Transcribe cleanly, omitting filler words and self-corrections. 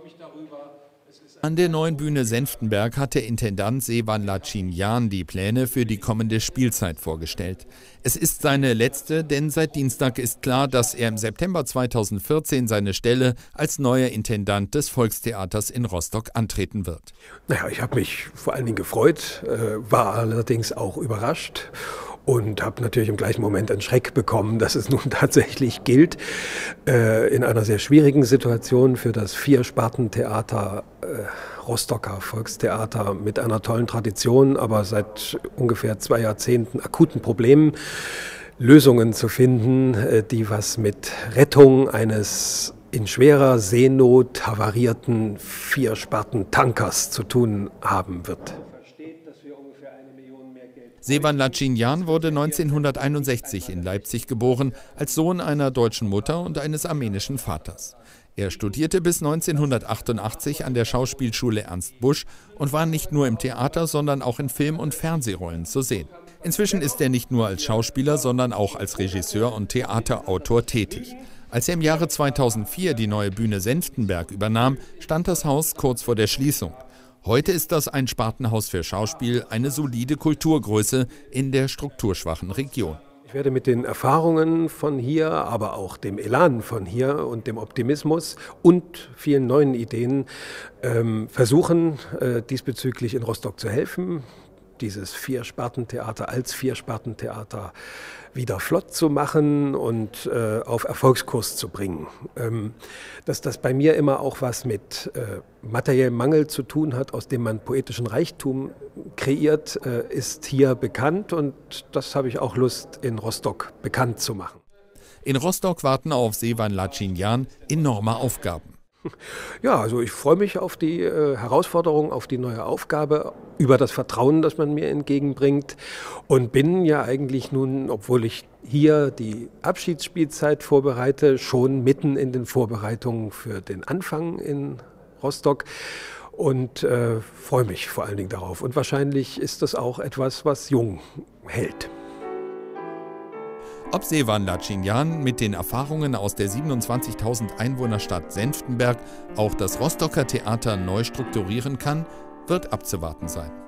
An der neuen Bühne Senftenberg hat der Intendant Sevan Lacinian die Pläne für die kommende Spielzeit vorgestellt. Es ist seine letzte, denn seit Dienstag ist klar, dass er im September 2014 seine Stelle als neuer Intendant des Volkstheaters in Rostock antreten wird. Naja, ich habe mich vor allen Dingen gefreut, war allerdings auch überrascht. Und habe natürlich im gleichen Moment einen Schreck bekommen, dass es nun tatsächlich gilt, in einer sehr schwierigen Situation für das Vierspartentheater Rostocker Volkstheater mit einer tollen Tradition, aber seit ungefähr 2 Jahrzehnten akuten Problemen, Lösungen zu finden, die was mit Rettung eines in schwerer Seenot havarierten Viersparten-Tankers zu tun haben wird. Sevan Lacinian wurde 1961 in Leipzig geboren, als Sohn einer deutschen Mutter und eines armenischen Vaters. Er studierte bis 1988 an der Schauspielschule Ernst Busch und war nicht nur im Theater, sondern auch in Film- und Fernsehrollen zu sehen. Inzwischen ist er nicht nur als Schauspieler, sondern auch als Regisseur und Theaterautor tätig. Als er im Jahre 2004 die neue Bühne Senftenberg übernahm, stand das Haus kurz vor der Schließung. Heute ist das Einspartenhaus für Schauspiel eine solide Kulturgröße in der strukturschwachen Region. Ich werde mit den Erfahrungen von hier, aber auch dem Elan von hier und dem Optimismus und vielen neuen Ideen versuchen, diesbezüglich in Rostock zu helfen, dieses Vierspartentheater als Vierspartentheater wieder flott zu machen und auf Erfolgskurs zu bringen. Dass das bei mir immer auch was mit materiellem Mangel zu tun hat, aus dem man poetischen Reichtum kreiert, ist hier bekannt und das habe ich auch Lust, in Rostock bekannt zu machen. In Rostock warten auf Sevan Lacinian enorme Aufgaben. Ja, also ich freue mich auf die Herausforderung, auf die neue Aufgabe, über das Vertrauen, das man mir entgegenbringt und bin ja eigentlich nun, obwohl ich hier die Abschiedsspielzeit vorbereite, schon mitten in den Vorbereitungen für den Anfang in Rostock und freue mich vor allen Dingen darauf. Und wahrscheinlich ist das auch etwas, was jung hält. Ob Sevan Lacinian mit den Erfahrungen aus der 27.000 Einwohnerstadt Senftenberg auch das Rostocker Theater neu strukturieren kann, wird abzuwarten sein.